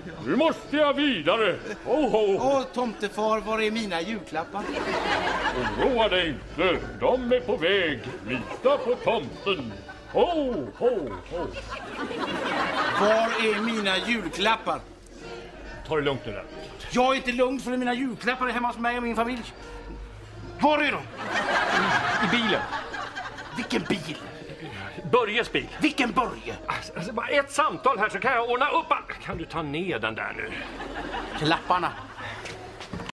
Nu måste jag vidare. Åh, tomtefar, var är mina julklappar? Oroa dig inte, de är på väg. Lita på tomten. Ho, ho, ho. Var är mina julklappar? Ta det lugnt nu där. Jag är inte lugn för mina julklappar är hemma hos mig och min familj. Var är de? I bilen. Vilken bil? Börjes bil. Vilken Börje? Alltså, bara ett samtal här så kan jag ordna upp. Kan du ta ner den där nu? Klapparna.